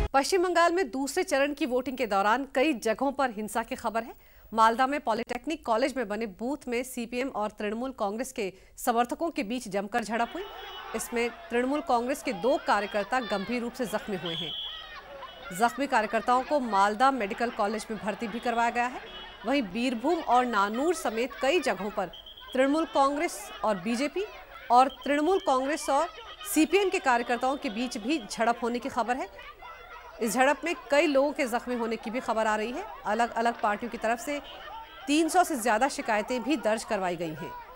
पश्चिम बंगाल में दूसरे चरण की वोटिंग के दौरान कई जगहों पर हिंसा की खबर है। मालदा में पॉलिटेक्निक कॉलेज में बने बूथ में सीपीएम और तृणमूल कांग्रेस के समर्थकों के बीच जमकर झड़प हुई। इसमें तृणमूल कांग्रेस के 2 कार्यकर्ता गंभीर रूप से जख्मी हुए हैं। जख्मी कार्यकर्ताओं को मालदा मेडिकल कॉलेज में भर्ती भी करवाया गया है। वहीं बीरभूम और नानूर समेत कई जगहों पर तृणमूल कांग्रेस और बीजेपी और तृणमूल कांग्रेस और सीपीएम के कार्यकर्ताओं के बीच भी झड़प होने की खबर है। इस झड़प में कई लोगों के जख्मी होने की भी खबर आ रही है। अलग अलग पार्टियों की तरफ से 300 से ज्यादा शिकायतें भी दर्ज करवाई गई हैं।